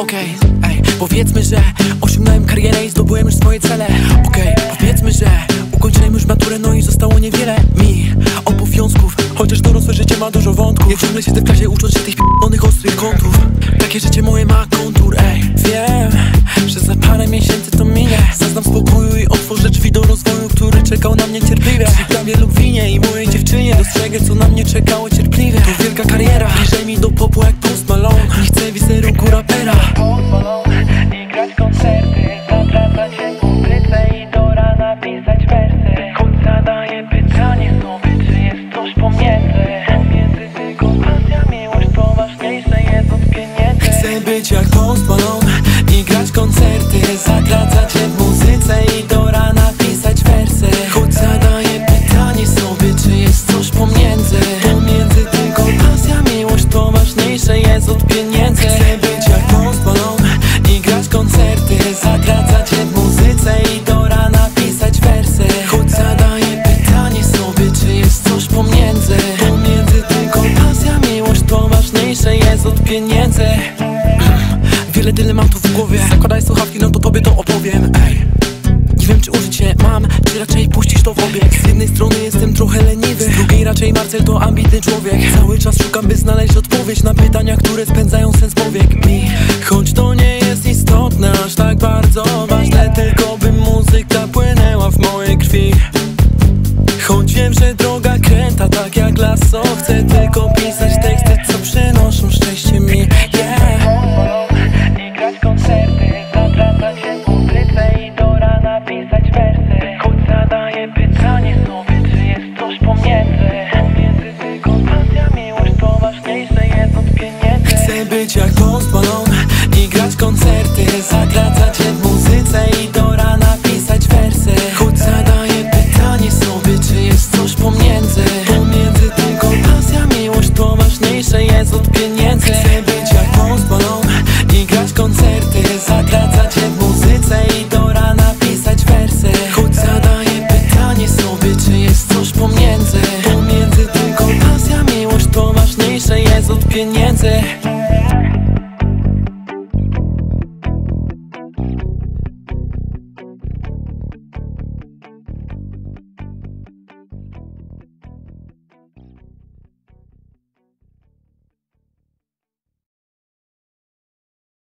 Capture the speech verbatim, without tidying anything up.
Okej, okay, ej, powiedzmy, że osiągnąłem karierę i zdobyłem już swoje cele. Okej, okay, powiedzmy, że ukończyłem już maturę, no i zostało niewiele mi obowiązków, chociaż dorosłe życie ma dużo wątków. Ja ciągle siedzę w klasie ucząc się tych p***onych ostrych kątów. Takie życie moje ma kontur, ej. Wiem, że za parę miesięcy to minie. Zaznam spokoju i otworzę drzwi do rozwoju, który czekał na mnie cierpliwie. Przy prawie lub winie i mojej dziewczynie dostrzegę, co na mnie czekało cierpliwie. To wielka kariera, bliżej mi do popu jak Post Malone. Nie chcę wizerunku rapera, i grać koncerty, zatracać się w muzyce i do rana pisać wersy. Choć zadaję pytanie sobie, czy jest coś pomiędzy Pomiędzy tylko pasja, miłość, to ważniejsze jest od pieniędzy. Chcę być jak Post Malone i grać koncerty, zatracać się w muzyce i do rana pisać wersy. Choć zadaję pytanie sobie, czy jest coś pomiędzy Pomiędzy tylko pasja, miłość, to ważniejsze jest od pieniędzy. Chcę być jak Post Malone i grać koncerty, zatracać się w muzyce i do rana pisać wersy. Choć zadaję pytanie sobie, czy jest coś pomiędzy Pomiędzy tylko pasja, miłość, to ważniejsze jest od pieniędzy. Wiele dylematów w głowie, zakładaj słuchawki, no to tobie to opowiem, ej. Nie wiem, czy użyć się mam, czy raczej puścić to w obieg. Z jednej strony jestem trochę leniwy, z drugiej raczej Marcel to ambitny człowiek. Cały czas szukam, by znaleźć odpowiedź na pytania, które spędzają sens powiek mi. Choć to nie